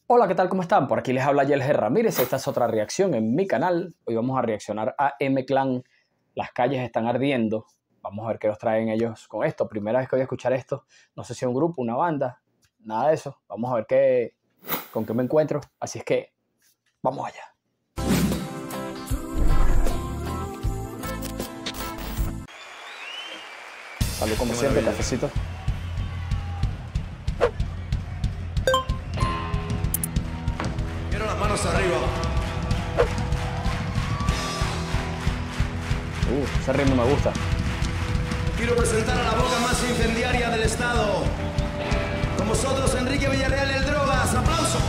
Hola, ¿qué tal? ¿Cómo están? Por aquí les habla Yelger Ramírez. Esta es otra reacción en mi canal. Hoy vamos a reaccionar a M-Clan. Las calles están ardiendo. Vamos a ver qué nos traen ellos con esto. Primera vez que voy a escuchar esto. No sé si es un grupo, una banda, nada de eso. Vamos a ver con qué me encuentro. Así es que vamos allá. Salud como siempre, cafecito. Quiero las manos arriba. Ese ritmo me gusta. Quiero presentar a la boca más incendiaria del estado. Con vosotros, Enrique Villarreal, el Drogas. ¡Aplauso!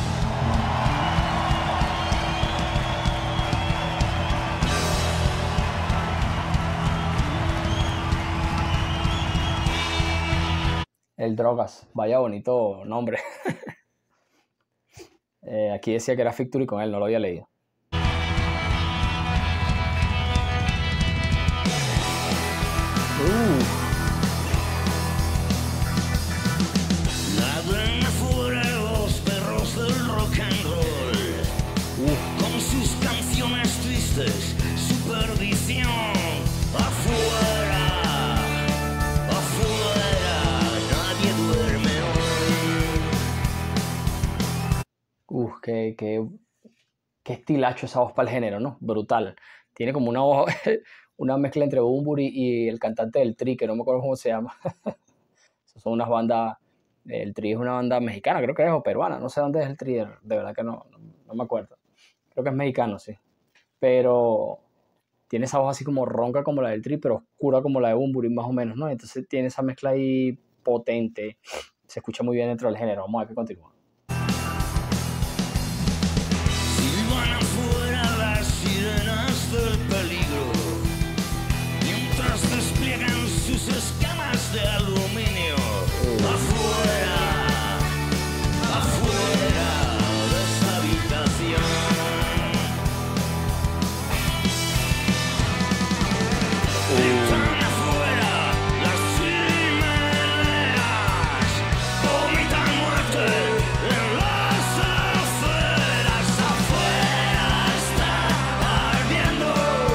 El Drogas. Vaya bonito nombre. Aquí decía que era Victory con él, no lo había leído. Ladran afuera los perros del rock and roll, con sus canciones tristes, su perdición. Afuera, nadie duerme hoy. Qué estilacho esa voz para el género, ¿no? Brutal. Tiene como una voz, una mezcla entre Bunbury y el cantante del Tri, que no me acuerdo cómo se llama. Son unas bandas, el Tri es una banda mexicana, creo que es, o peruana, no sé dónde es el Tri, de verdad que no me acuerdo. Creo que es mexicano, sí. Pero tiene esa voz así como ronca como la del Tri, pero oscura como la de Bunbury, más o menos, ¿no? Entonces tiene esa mezcla ahí potente. Se escucha muy bien dentro del género. Vamos a ver qué continúa. Silban afuera las sirenas del peligro, mientras despliegan sus escamas de aluminio. Afuera de esta habitación. Están afuera las chimeneas, vomitan muerte en las aceras. Afuera está ardiendo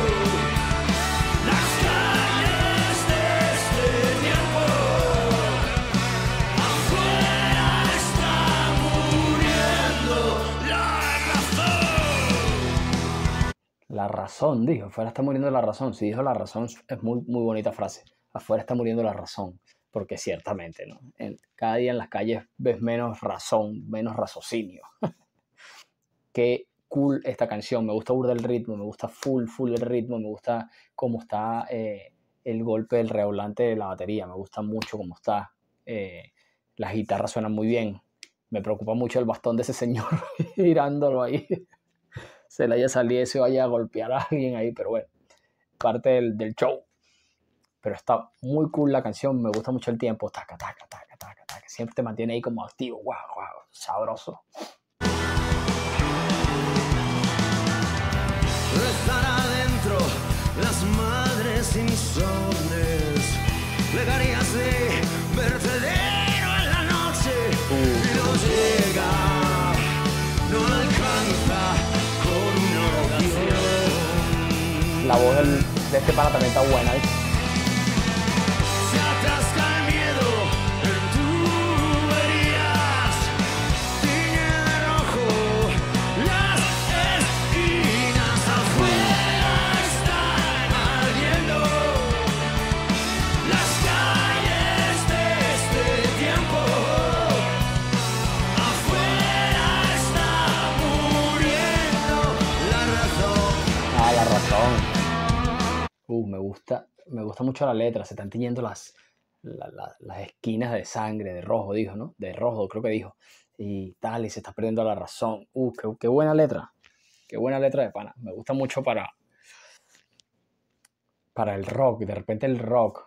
las calles de este tiempo. Afuera está muriendo la razón. La razón, dijo. Afuera está muriendo la razón. Si dijo la razón, es muy bonita frase. Afuera está muriendo la razón. Porque ciertamente, ¿no? Cada día en las calles ves menos razón, menos raciocinio. Qué cool esta canción. Me gusta burda el ritmo. Me gusta full el ritmo. Me gusta cómo está el golpe del redoblante de la batería. Me gusta mucho cómo está. Las guitarras suenan muy bien. Me preocupa mucho el bastón de ese señor girándolo ahí. Se le haya salido y se vaya a golpear a alguien ahí, pero bueno, parte del show. Pero está muy cool la canción, me gusta mucho el tiempo, taca, taca, taca, taca, taca. Siempre te mantiene ahí como activo, wow, sabroso. Están adentro las madres insomnes, plegarias de vertedero en la noche. Y no llega, no alcanza con una oración. La voz de este pana también está buena, ¿eh? Se atasca el miedo en tuberías, tiñe de rojo las esquinas. Afuera están ardiendo las calles de este tiempo. Afuera está muriendo la razón. Ah, la razón. Me gusta mucho la letra, se están tiñendo las esquinas de sangre, de rojo, dijo, ¿no? De rojo, creo que dijo. Y tal, y se está perdiendo la razón. Qué buena letra. Qué buena letra de pana. Me gusta mucho para el rock. De repente el rock,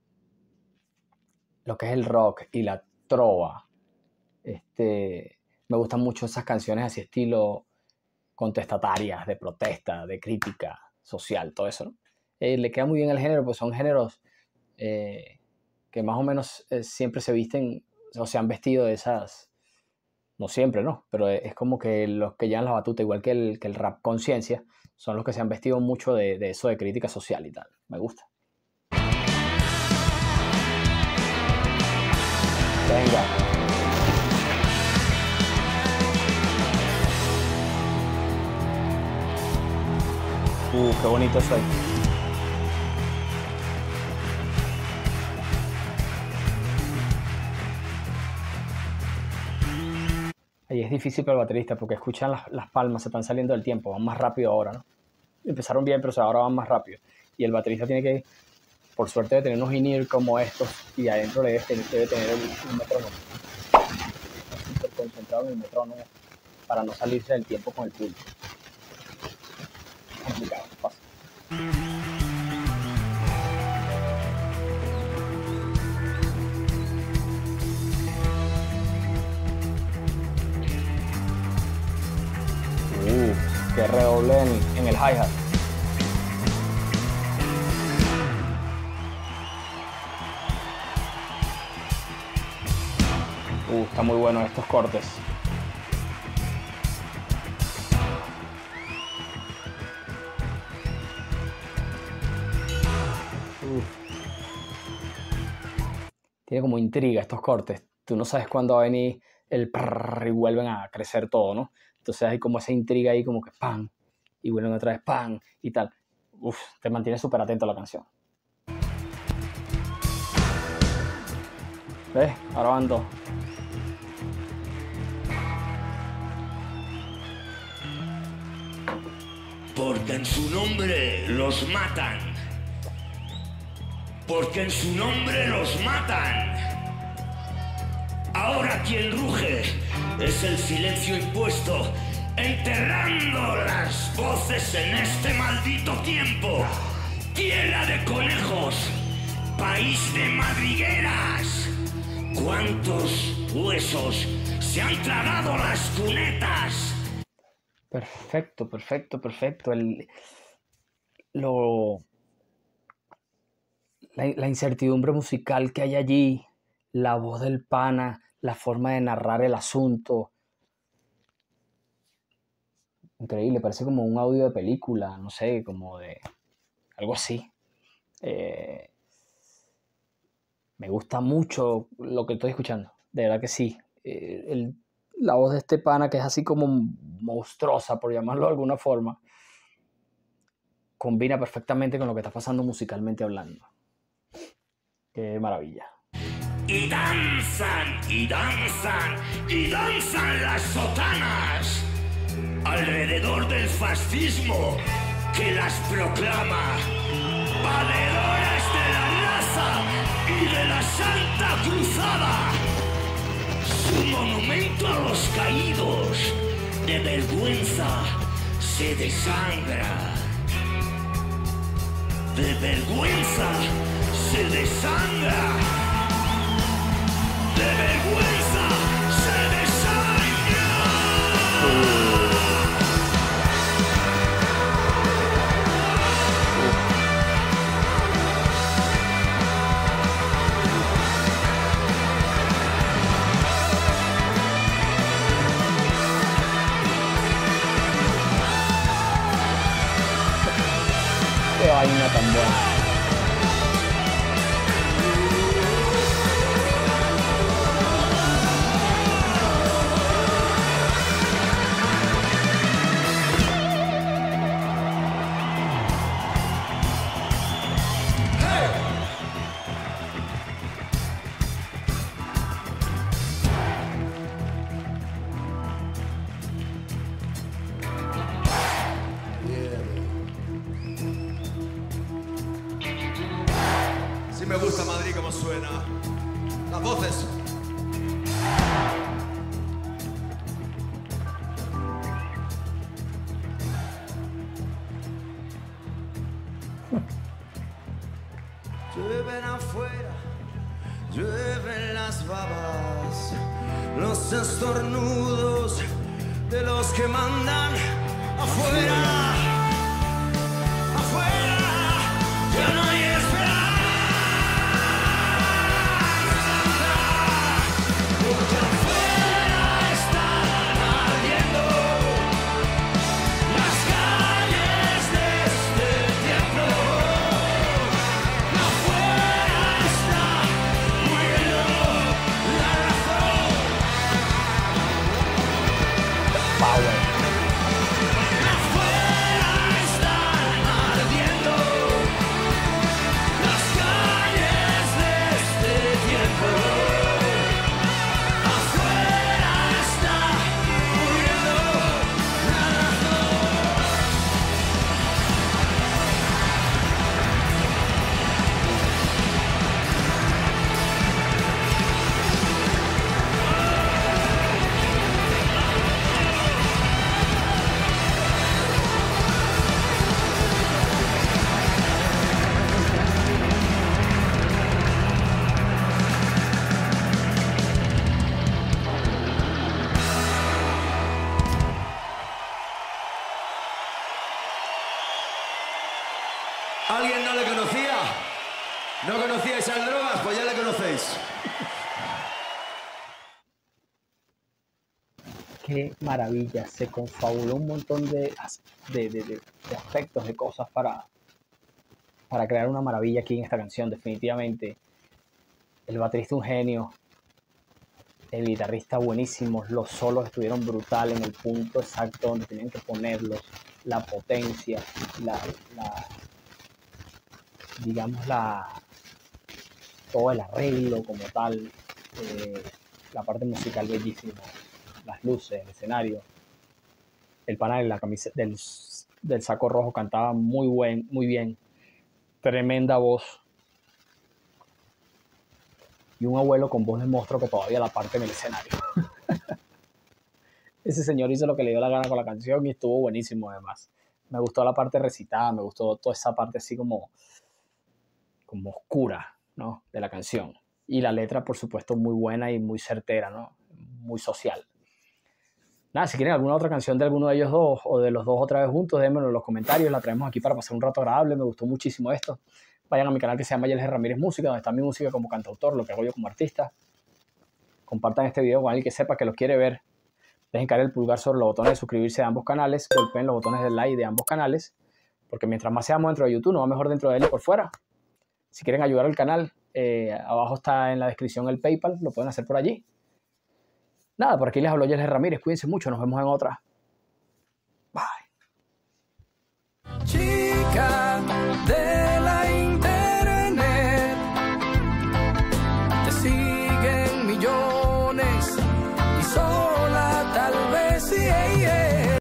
lo que es el rock y la trova. Me gustan mucho esas canciones así estilo contestatarias, de protesta, de crítica social, todo eso, ¿no? Le queda muy bien el género, pues son géneros que más o menos siempre se visten o se han vestido de esas No siempre, ¿no? Pero es como que los que llevan la batuta, igual que el rap conciencia, son los que se han vestido mucho de eso de crítica social y tal. Me gusta. Venga. Qué bonito soy. Ahí es difícil para el baterista porque escuchan las palmas, se están saliendo del tiempo, van más rápido ahora, ¿no? Empezaron bien, pero ahora van más rápido. Y el baterista tiene que, por suerte, de tener unos in-ear como estos y adentro debe tener un metrónomo. Está súper concentrado en el metrónomo para no salirse del tiempo con el pulso. Es complicado, fácil. Que redoble en el hi-hat. Está muy bueno estos cortes. Tiene como intriga estos cortes. Tú no sabes cuándo va a venir el prrr y vuelven a crecer todo, ¿no? Entonces hay como esa intriga ahí como que ¡pam! Y vuelven otra vez ¡pam! Y tal. Te mantiene súper atento a la canción. ¿Ves? Ahora van dos. Porque en su nombre los matan. Porque en su nombre los matan. Ahora quien ruge es el silencio impuesto, enterrando las voces en este maldito tiempo. Tierra de conejos, país de madrigueras. ¿Cuántos huesos se han tragado las cunetas? Perfecto, perfecto, perfecto. La incertidumbre musical que hay allí, la voz del pana, la forma de narrar el asunto. Increíble, parece como un audio de película, no sé, como de algo así. Me gusta mucho lo que estoy escuchando, de verdad que sí. La voz de este pana, que es así como monstruosa, por llamarlo de alguna forma, combina perfectamente con lo que está pasando musicalmente hablando. Qué maravilla. Y danzan, y danzan, y danzan las sotanas alrededor del fascismo que las proclama valedores de la raza y de la Santa Cruzada. Su monumento a los caídos de vergüenza se desangra. De vergüenza se desangra. De vergüenza se desangra. Qué vaina tan buena. Sí me gusta Madrid como suena. Las voces. Llueven afuera, llueven las babas, los estornudos de los que mandan afuera. Afuera ya no hay esperanza. Porque afuera está Power. ¿Alguien no le conocía? ¿No conocíais al Drogas? Pues ya le conocéis. Qué maravilla, se confabuló un montón de aspectos, de cosas para crear una maravilla aquí en esta canción, definitivamente. El baterista un genio, el guitarrista buenísimo, los solos estuvieron brutales en el punto exacto donde tenían que ponerlos, la potencia, digamos, todo el arreglo como tal, la parte musical bellísima, las luces, el escenario, el pana de la camisa del saco rojo cantaba muy bien, tremenda voz, y un abuelo con voz de monstruo que todavía la parte en el escenario. Ese señor hizo lo que le dio la gana con la canción y estuvo buenísimo además. Me gustó la parte recitada, me gustó toda esa parte así como oscura, ¿no?, de la canción. Y la letra, por supuesto, muy buena y muy certera, ¿no?, muy social. Nada, si quieren alguna otra canción de alguno de ellos dos o de los dos otra vez juntos, déjenmelo en los comentarios, la traemos aquí para pasar un rato agradable, me gustó muchísimo esto. Vayan a mi canal que se llama Yelger Ramírez Música, donde está mi música como cantautor, lo que hago yo como artista. Compartan este video con alguien que sepa que lo quiere ver. Dejen caer el pulgar sobre los botones de suscribirse de ambos canales, golpeen los botones de like de ambos canales, porque mientras más seamos dentro de YouTube, nos va mejor dentro de él y por fuera. Si quieren ayudar al canal, abajo está en la descripción el PayPal, lo pueden hacer por allí. Nada, por aquí les habló Yelger Ramírez, cuídense mucho, nos vemos en otra.